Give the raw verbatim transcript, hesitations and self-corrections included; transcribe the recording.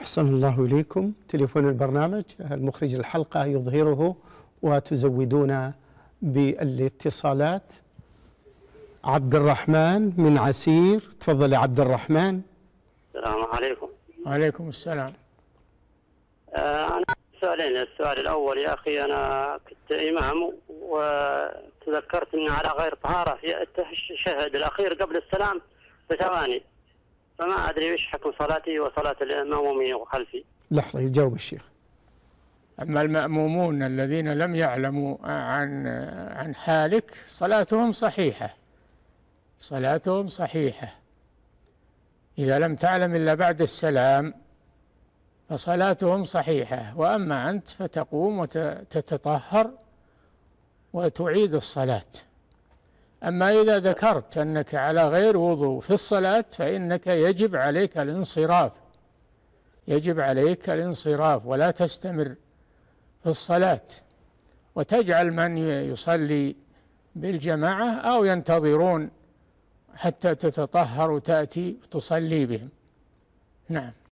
أحسن الله إليكم. تليفون البرنامج المخرج الحلقة يظهره وتزودون بالاتصالات. عبد الرحمن من عسير، تفضل يا عبد الرحمن. السلام عليكم. وعليكم السلام. آه أنا سؤالين. السؤال الأول يا أخي، أنا كنت إمام وتذكرت أني على غير طهارة في التشهد الأخير قبل السلام بثواني، فما أدري وش حكم صلاتي وصلاة المأمومين وخلفي. لحظة يجاوب الشيخ. أما المأمومون الذين لم يعلموا عن عن حالك صلاتهم صحيحة، صلاتهم صحيحة إذا لم تعلم إلا بعد السلام فصلاتهم صحيحة. وأما أنت فتقوم وتتطهر وتعيد الصلاة. أما إذا ذكرت أنك على غير وضوء في الصلاة فإنك يجب عليك الانصراف، يجب عليك الانصراف ولا تستمر في الصلاة، وتجعل من يصلي بالجماعة أو ينتظرون حتى تتطهر وتأتي تصلي بهم. نعم.